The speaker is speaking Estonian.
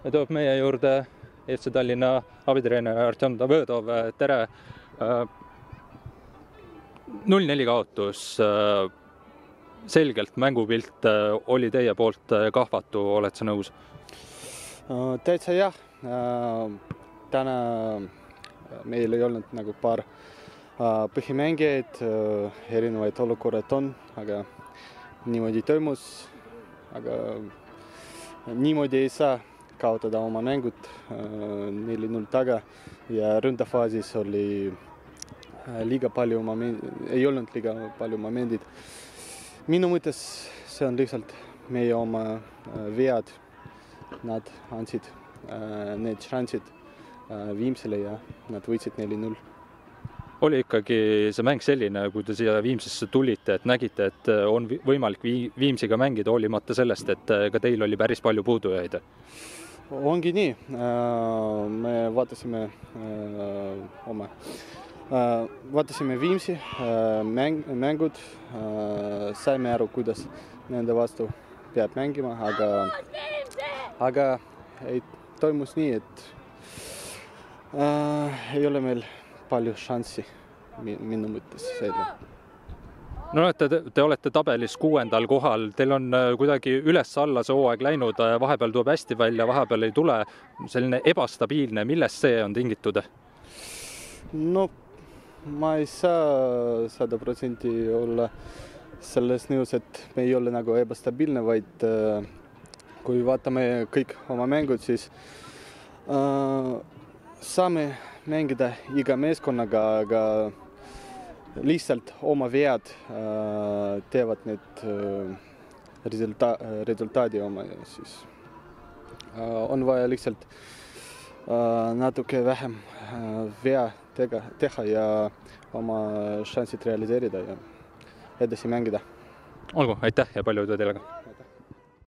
toob meie juurde FC Tallinna abitreener Artjom Davõdov. Tere! 0-4 kaotus. Selgelt mängupilt oli teie poolt kahvatu, oled sa nõus? Täitsa jah. Täna meil ei olnud nagu paar põhimängijaid, erinevaid olukorrad on, aga niimoodi toimus. Aga niimoodi ei saa kaotada oma mängud 4-0 taga ja ründafaasis oli ei olnud liiga palju momendid. Minu mõttes see on lihtsalt meie oma vead. Nad andsid need šansid Viimsile ja nad võitsid 4-0. Oli ikkagi see mäng selline, kui te siia Viimsisse tulite, et nägite, et on võimalik Viimsiga mängida hoolimata sellest, et ka teil oli päris palju puudujaid? Ongi nii. Me vaatasime Viimsi mängud, saime aru, kuidas nende vastu peab mängima, aga ei toimus nii, et ei ole meil palju šanssi minu mõttes seda. No, te olete tabelis 6. kohal, teil on kuidagi üles-alla see hooaeg läinud, vahepeal tuleb hästi välja, vahepeal ei tule, selline ebastabiilne, millest see on tingitud? No, ma ei saa 100% olla selles nõus, et me ei ole nagu ebastabiilne, vaid kui vaatame kõik oma mängud, siis saame mängida iga meeskonnaga, aga lihtsalt oma vead teevad need resultaadi oma. Siis on vaja lihtsalt natuke vähem vea teha ja oma šansid realiseerida ja edasi mängida. Olgu, aitäh ja palju teile ka!